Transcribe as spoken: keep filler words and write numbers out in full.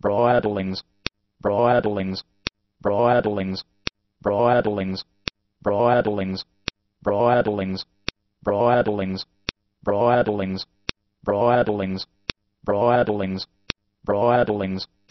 broadlings, broadlings, broadlings, broadlings, broadlings, broadlings, broadlings, broadlings, broadlings, broadlings, broadlings,